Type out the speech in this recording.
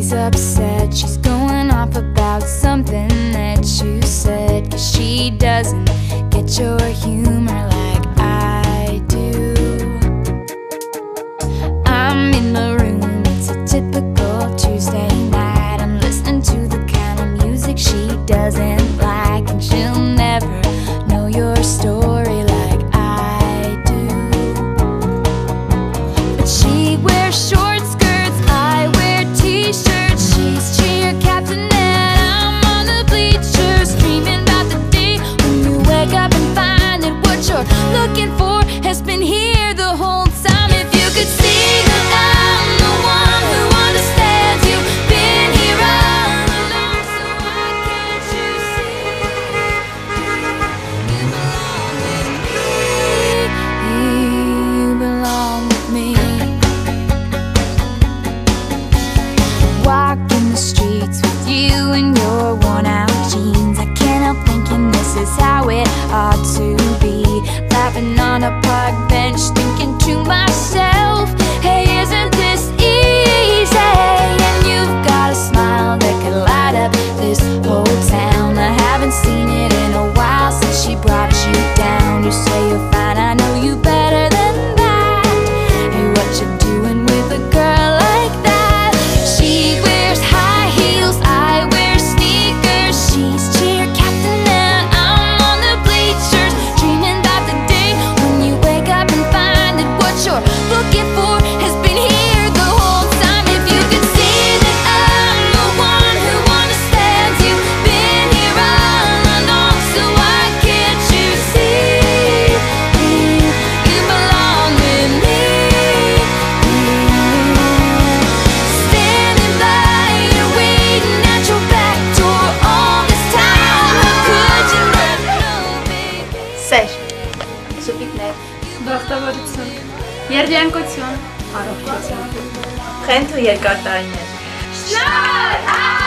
she's upset. She's going off about something that you said, 'cause she doesn't get your humor like I do. I'm in the room, it's a typical Tuesday night. I'm listening to the kind of music she doesn't like, and she'll never know your story like I do. But she wears short skirts, I wear t-shirts. She's cheer captain and I'm on the bleachers, dreaming about the day when you wake up and find that what you're looking for has been here the whole time. If you could see that I'm the one who understands, you've been here all along, so why can't you see? You belong with me. Walking the streets with you in your worn out jeans, I can't help thinking this is how it ought to be. Laughing on a park bench, thinking to myself, hey, isn't this easy? And you've got a smile that could light up this whole town. I haven't seen it in a while since she brought you down. You say you're fine, I know you better than that. Hey, what you doing with a girl like that? She wears high heels, I wear sneakers. She's cheer captain and I'm on the bleachers, dreaming about the day when you wake up and find that what you're looking for has been here the whole time. If you could see that I'm the one who understands, you've been here all along, so why can't you see? You belong with me. Standing by you, waiting at your back door all this time. How could you not know, baby? Sesh, Supiknev, Բախտավորություն, երդյանքություն, առողջություն։ խենթ ու երկար տարիներ։ Շնորհ!